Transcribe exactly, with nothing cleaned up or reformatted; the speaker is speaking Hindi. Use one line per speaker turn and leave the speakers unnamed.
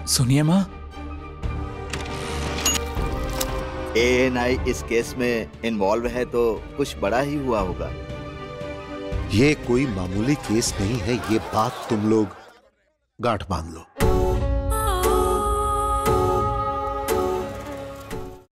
सुनिए माँ,
एएनआई इस केस में इन्वॉल्व है तो कुछ बड़ा ही हुआ होगा।
ये कोई मामूली केस नहीं है, ये बात तुम लोग गांठ बांध लो।